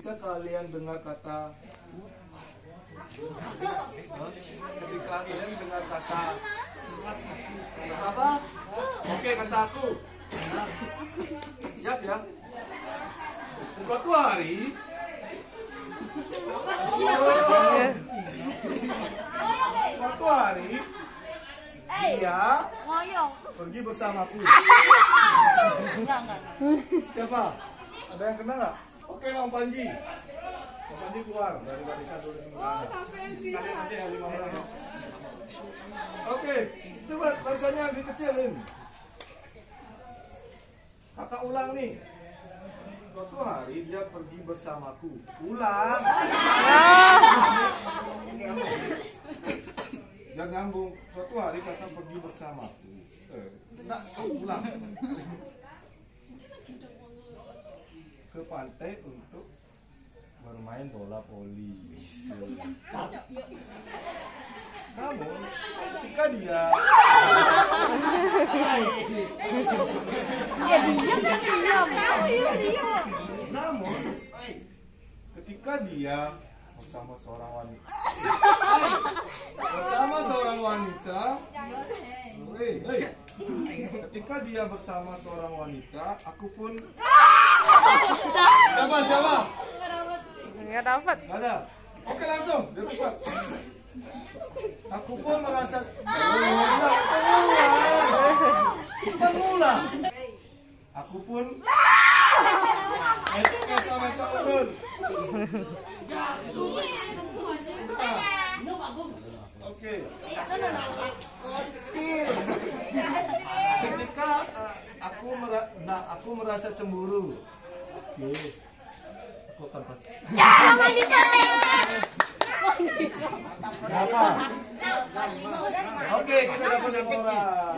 ketika kalian dengar kata apa? Oke, kata aku. Siap ya? Suatu hari dia pergi bersamaku. Siapa? Ada yang kenal nggak? Oke, Bang Panji. Bang Panji keluar dari barisan tulis semuanya. Kalian aja yang 5 orang. Oke, coba barisannya dikecilin. Kakak ulang nih. Suatu hari dia pergi bersamaku. Ulang. Jangan nyambung. Suatu hari kakak pergi bersamaku. Enggak, ulang. Ke pantai untuk bermain bola voli. Namun ketika dia namun ketika dia bersama seorang wanita ketika dia bersama seorang wanita, aku pun siapa? Nggak dapat. Nggak ada. Oke, langsung dia cepat. Aku pun merasa pengulang. Aku pun Oke. Ketika aku merasa cemburu. Oke. Aku akan pasti. Berapa? Oke, kita dapat 5 orang.